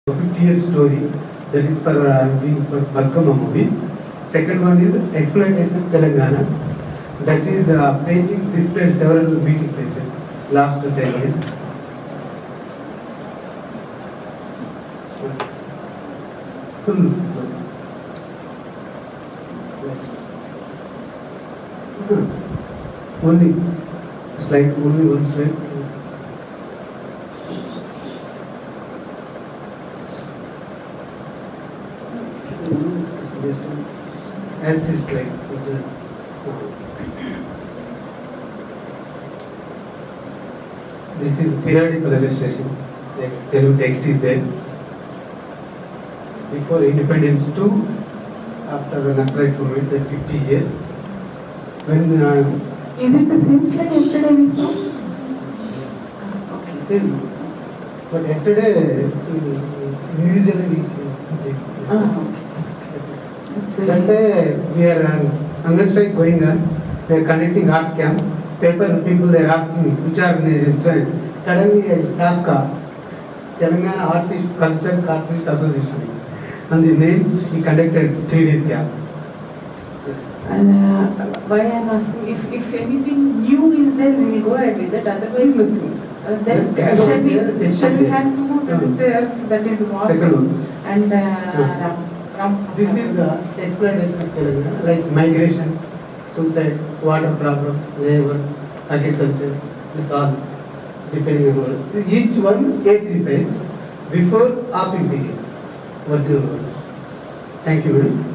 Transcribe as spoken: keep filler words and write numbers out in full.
fifty years story, that is for uh, being for Balkama movie. Second one is exploitation of Telangana, that is uh, painting displayed several meeting places last ten years. Full. Only slide, only one slide. As this slide. This is periodical illustrations. Like Telugu text is there. Before independence two, after the Naxalite movement, the fifty years. When uh, is it the same slide yesterday we saw? Okay. Same. But yesterday, usually we. Ah, okay. That day we are on hunger strike going on. We are conducting art camp. Paper people they are asking me which organization. Suddenly I ask Telangana Artist Sculpture Artist Association. And the name we conducted three days camp. And uh, why I am asking, if, if anything new is there, we will go ahead with it. Otherwise, uh, then, Yes, uh, shall we, yes, shall we yes. have two more visitors, that is Second one. Vasu and uh, Ram. Ram. This is uh, explanation of Telangana, like migration, suicide, water problem, labor, agriculture, this all depending on each one A three size before off period. Original one. Thank you, madam.